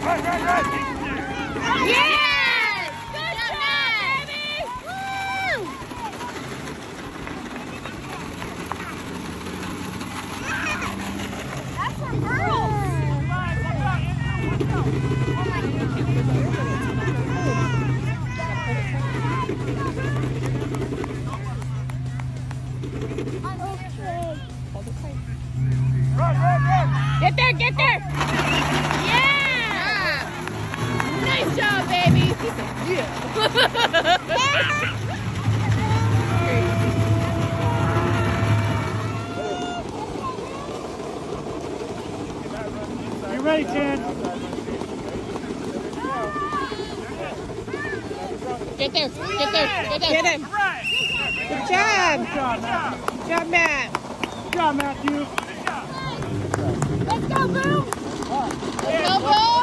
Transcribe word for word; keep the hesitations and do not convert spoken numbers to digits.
Yes! Good job, baby! Woo! That's a girl. Get there, get there! Yeah! Nice job, baby! Yeah! You ready, Chad? Get there, get there, get there! Get him! Good job! Good job, Matt. Good job, Matt! Good job, Matthew. Let's go, Boom! Let's go, Boom!